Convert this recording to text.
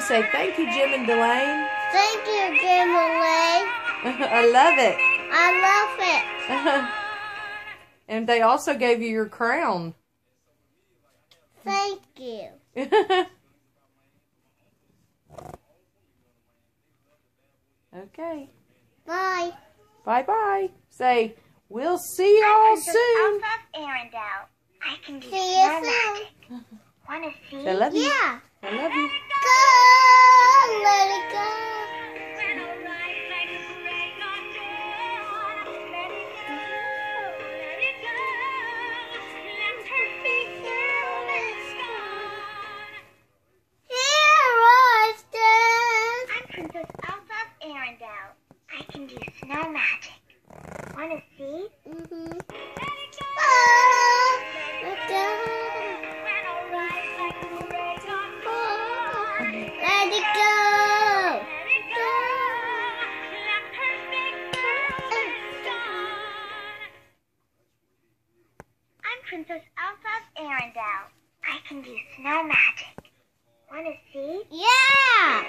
say thank you, Jim and Delane. Thank you, Jim and Delane. I love it. I love it. And they also gave you your crown. Thank you. Okay. Bye. Bye-bye. Say, we'll see y'all soon. Arendelle. I can do See snow you magic. soon. Wanna see? I love you. Yeah. I love you. Go. Let it go. Princess Elsa of Arendelle. I can do snow magic. Wanna see? Mm-hmm. Let it go. I'm Princess Elsa of Arendelle. I can do snow magic. Wanna see? Yeah.